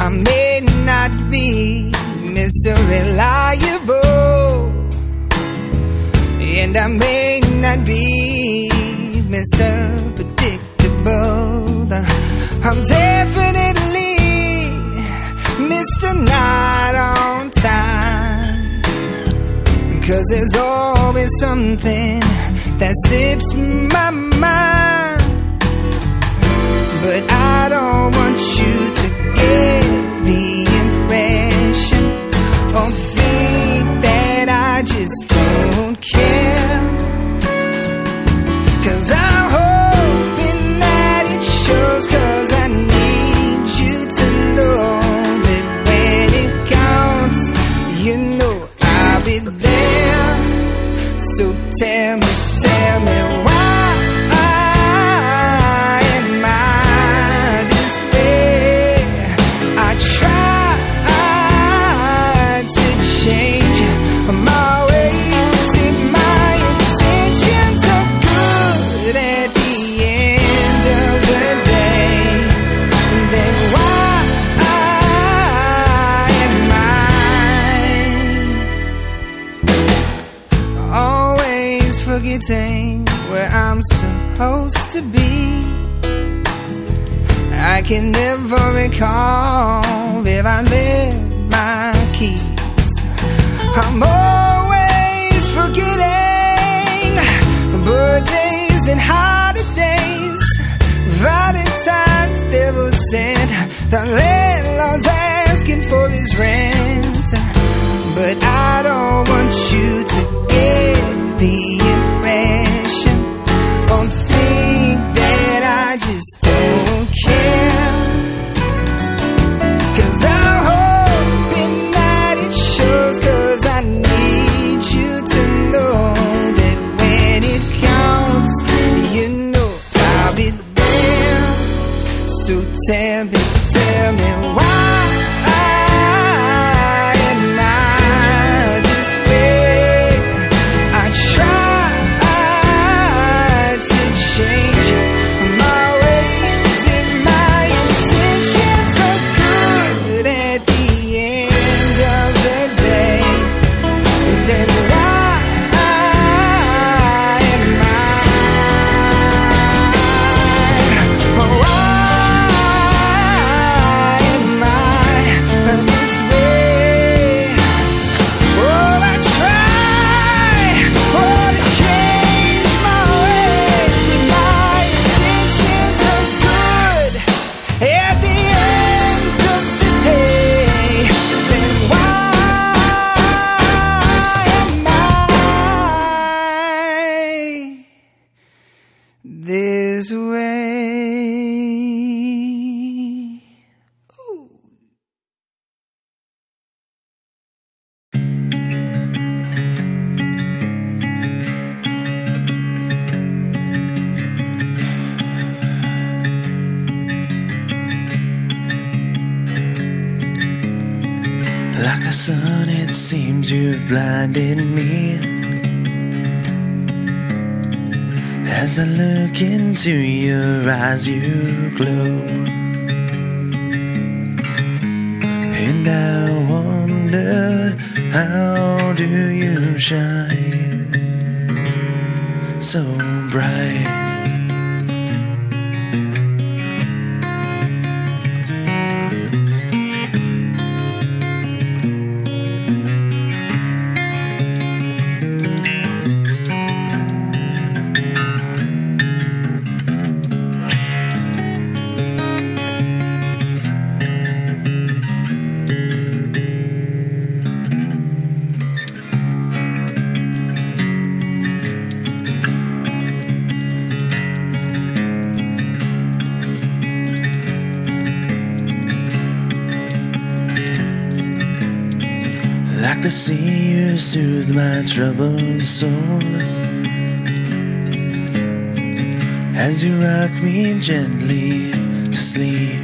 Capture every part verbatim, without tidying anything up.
I may not be Mister Reliable, and I may not be Mister Predictable. I'm definitely Mister Not on time, 'cause there's always something that slips my mind. But I don't want you to get the impression or think that I just don't care, 'cause I'm hoping that it shows, 'cause I need you to know that when it counts, you know I'll be there. So tell me, tell me why where I'm supposed to be. I can never recall if I left my keys. I'm always forgetting birthdays and holidays, Valentine's never sent, the landlord's asking for his rent. But I don't want you to get the impression or think that I just don't care, 'cause I'm hoping that it shows, 'cause I need you to know that when it counts, you know I'll be there. So tell me, tell me why this way. Ooh. Like the sun, it seems you've blinded me. As I look into your eyes, you glow, and I wonder, how do you shine so bright? Like the sea, you soothe my troubled soul, as you rock me gently to sleep.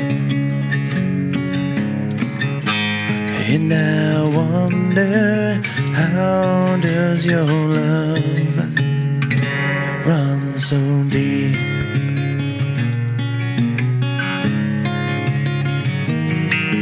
And I wonder, how does your love run so deep?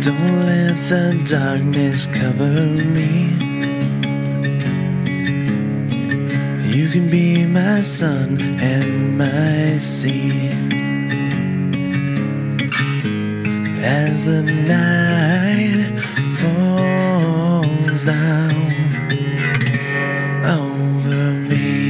Don't let the darkness cover me. You can be my sun and my sea. As the night falls down over me.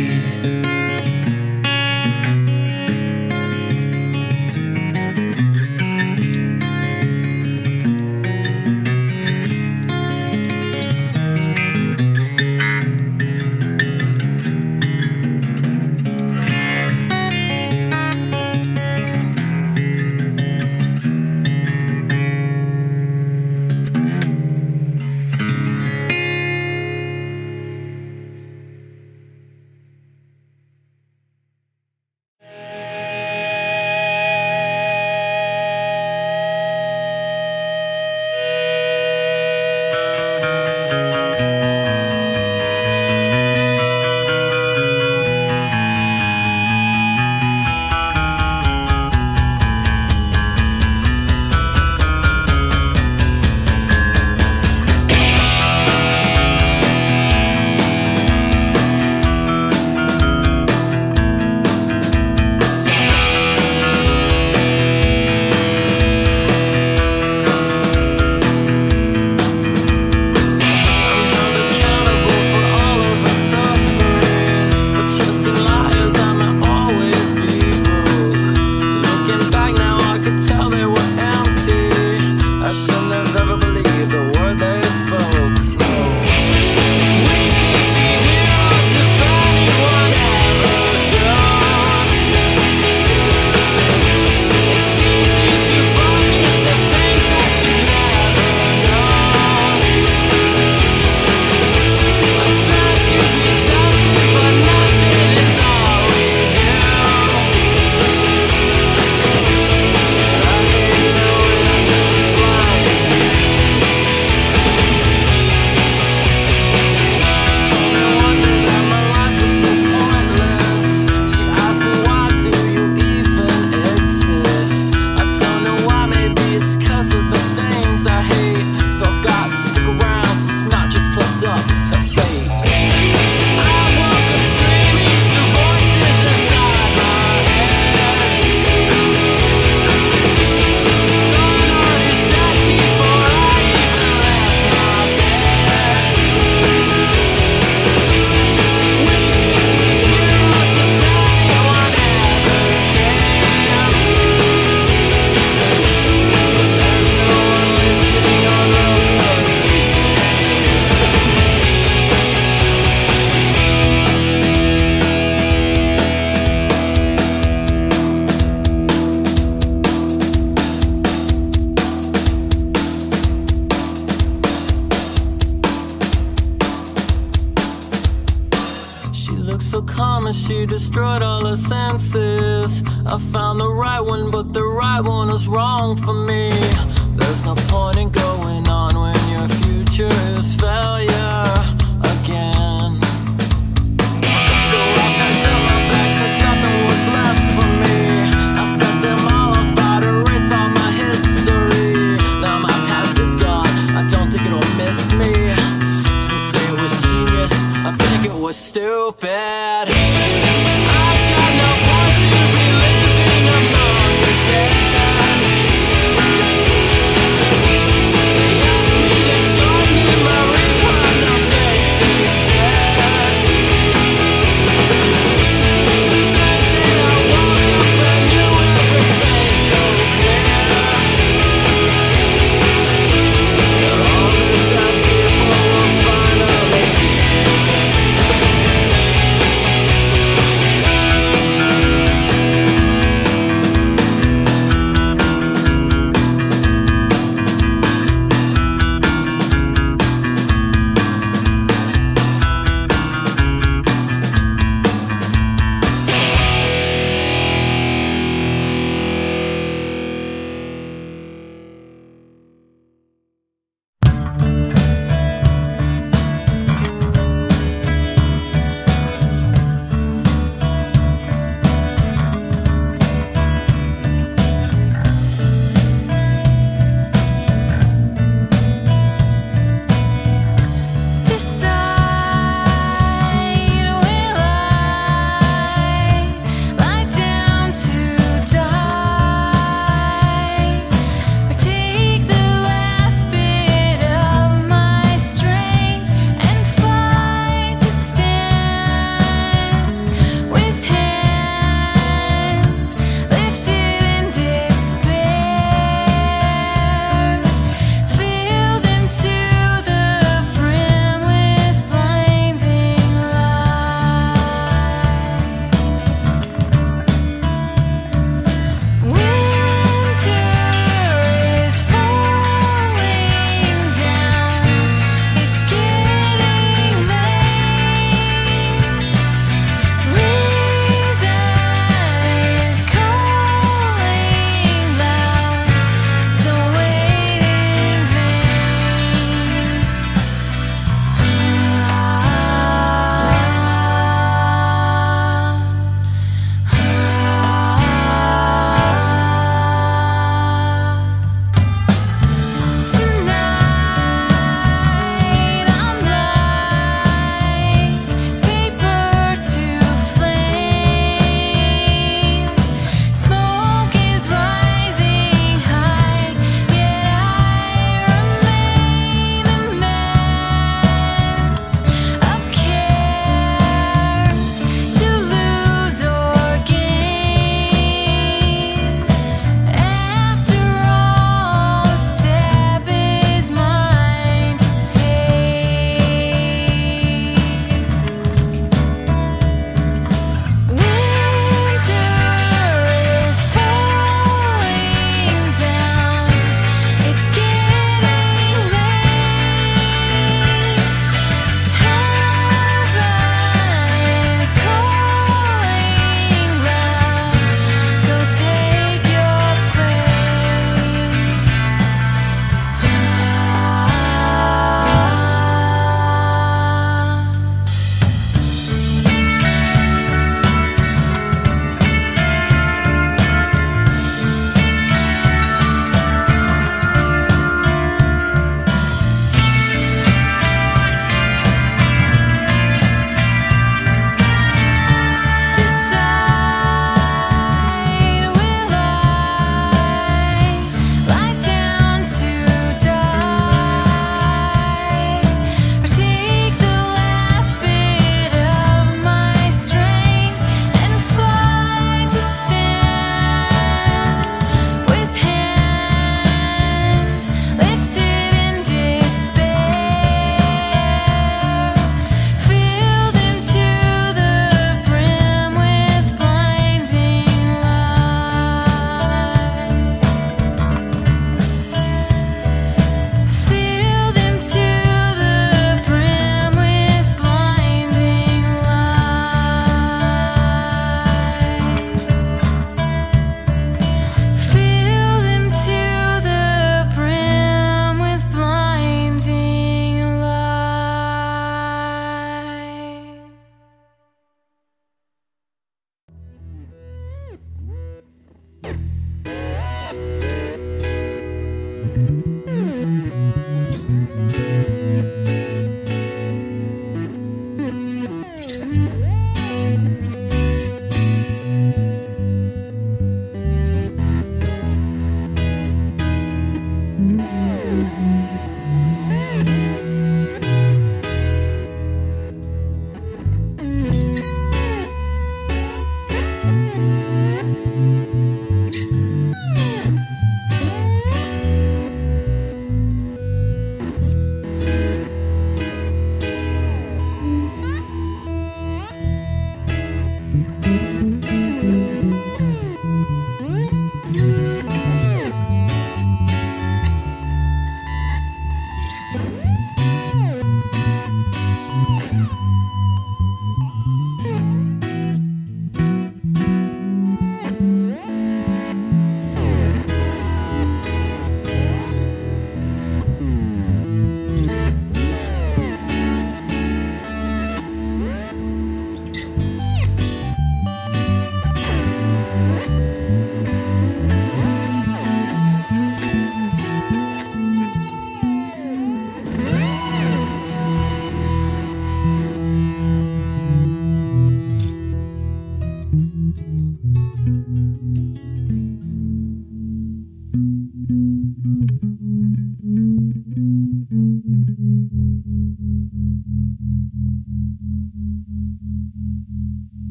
So calm and she destroyed all her senses. I found the right one, but the right one was wrong for me. There's no point in going on when your future is failure.